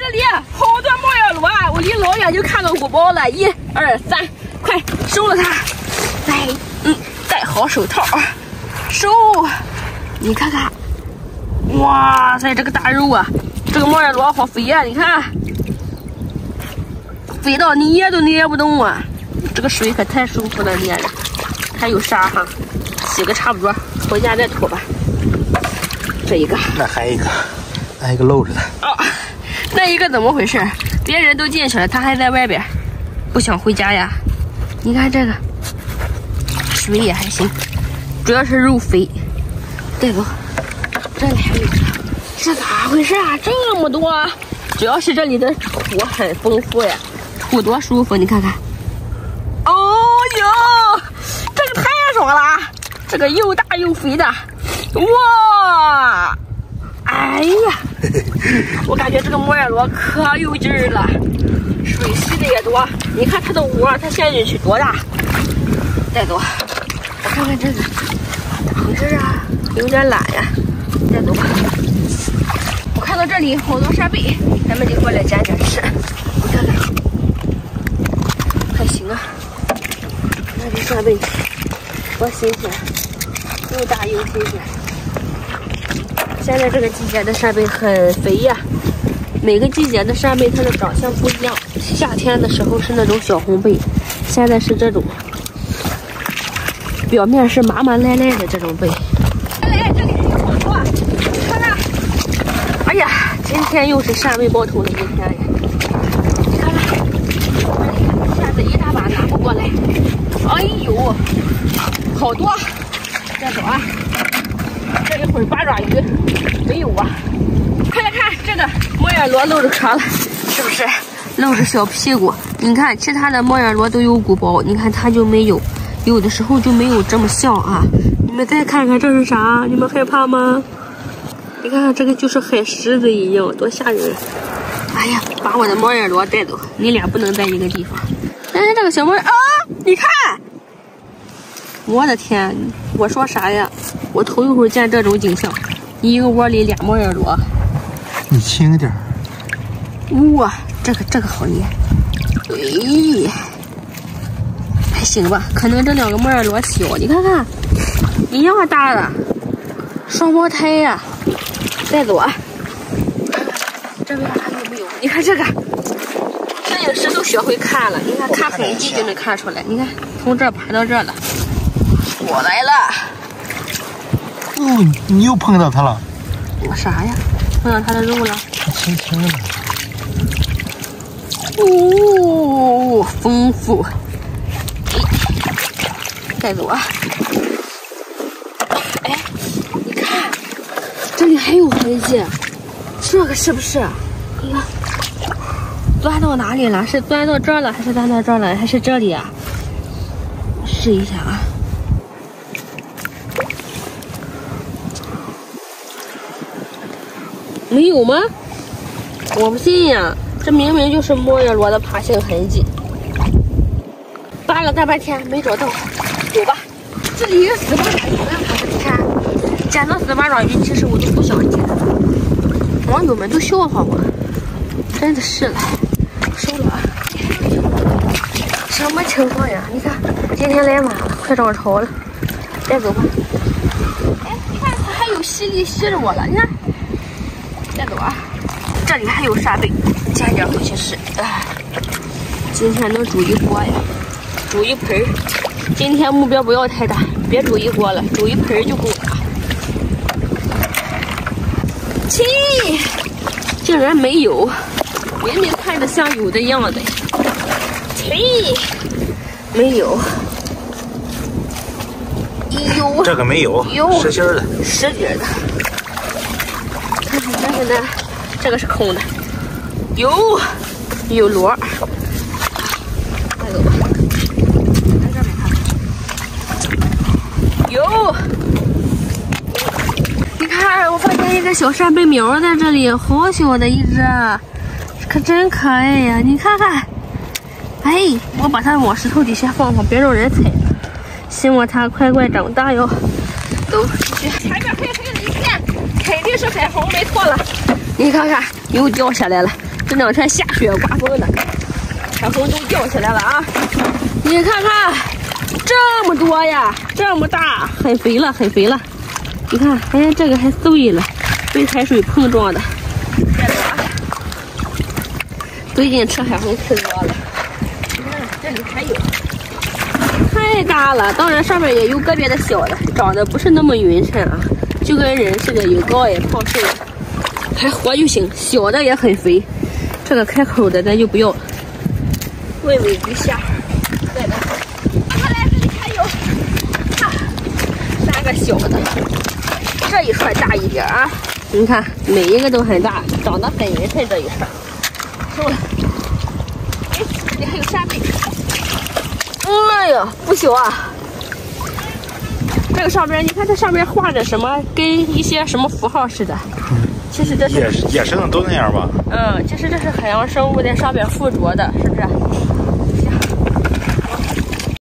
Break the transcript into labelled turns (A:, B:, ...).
A: 这里好多猫眼螺啊！我离老远就看到鼓包了。1、2、3，快收了它！戴好手套，收！你看看，哇塞，这个大肉啊！这个猫眼螺好肥啊！你看，肥到你捏都捏不动啊！这个水可太舒服了，捏着。还有沙哈，洗个差不多，回家再吐吧。这一个，
B: 那还一个，那一个露着的。
A: 哦，那一个怎么回事？别人都进去了，他还在外边，不想回家呀？你看这个，水也还行，主要是肉肥。带走，这里还有这咋回事啊？这么多，主要是这里的土很丰富呀，土多舒服，你看看。哦哟，这个太爽了！这个又大又肥的，哇！哎呀，我感觉这个猫眼螺可有劲儿了，水吸的也多。你看它的窝，它陷进去多大？带走，我看看这个，咋回事啊？有点懒呀，带走吧。我看到这里好多扇贝，咱们就过来捡捡吃。你看看，还行啊。那这扇贝多新鲜，又大又新鲜。现在这个季节的扇贝很肥呀，每个季节的扇贝它的长相不一样。夏天的时候是那种小红贝，现在是这种表面是麻麻赖赖的这种贝。来，这里还有好多，看看。哎呀，今天又是扇贝爆头的一天呀！你看看，扇子一大把拿不过来。哎呦，好多！带走啊！这一会儿八爪鱼没有啊！快来看这个猫眼螺露着壳了，是不是露着小屁股？你看其他的猫眼螺都有鼓包，你看它就没有，有的时候就没有这么像啊！你们再看看这是啥？你们害怕吗？你看看这个就是海狮子一样，多吓人！哎呀，把我的猫眼螺带走，你俩不能在一个地方。哎，这个小猫啊，你看！我的天，我说啥呀？我头一回见这种景象，一个窝里俩猫眼螺。
B: 你轻点。
A: 哇，这个好捏。哎，还行吧，可能这两个猫眼螺小，你看看，一样大的，双胞胎呀。带走啊！这边还有没有？你看这个，摄影师都学会看了，你看看痕迹就能看出来。你看，从这儿爬到这儿了。我来了！
B: 哦，你又碰到它了。
A: 我啥呀？碰到它的肉了？
B: 轻轻的。
A: 哦，丰富。带走啊！哎，你看，这里还有痕迹，这个是不是？你看，钻到哪里了？是钻到这儿了，还是钻到这儿了，还是这里啊？试一下啊！没有吗？我不信呀，这明明就是猫眼螺的爬行痕迹。扒了大半天没找到，走吧。这里有死八爪鱼啊！你看，捡到死八爪鱼，其实我都不想捡。网友们都笑话我，真的是了，收了啊！什么情况呀？你看，今天来晚了，快涨潮了，带走吧。哎，你看它还有吸力吸着我了，你看。带走啊！这里还有扇贝，捡点回去试。今天能煮一锅呀，煮一盆。今天目标不要太大，别煮一锅了，煮一盆就够了。切，竟然没有，明明看着像有的样子。切，没有。有。
B: 这个没有，实心的。
A: 实底的。看看这个呢，这个是空的，有螺，带走吧。在这边看，有。你看，我发现一个小扇贝苗在这里，好小的一只，可真可爱呀！你看看，哎，我把它往石头底下放放，别让人踩。希望它快快长大哟。走出去，前面黑黑的一片。肯定是海虹，没错了。你看看，又掉下来了， 这两天下雪刮风的，小风都掉下来了啊！你看看，这么多呀，这么大，很肥了，很肥了。你看，哎，这个还碎了，被海水碰撞的。最近吃海虹吃多了。你看这里还有，太大了。当然上面也有个别的小的，长得不是那么匀称啊，就跟人似的，有高矮胖瘦的，还活就行。小的也很肥，这个开口的咱就不要了。问问鱼虾，在的。快来，这里还有3个小的，这一串大一点啊。你看每一个都很大，长得很匀称。这一串收了。哎，这里还有沙贝。哎呀，不小啊！这个上边，你看这上边画着什么，跟一些什么符号似的。其实这是
B: 野生的都那样吧？
A: 其实这是海洋生物在上边附着的，是不是？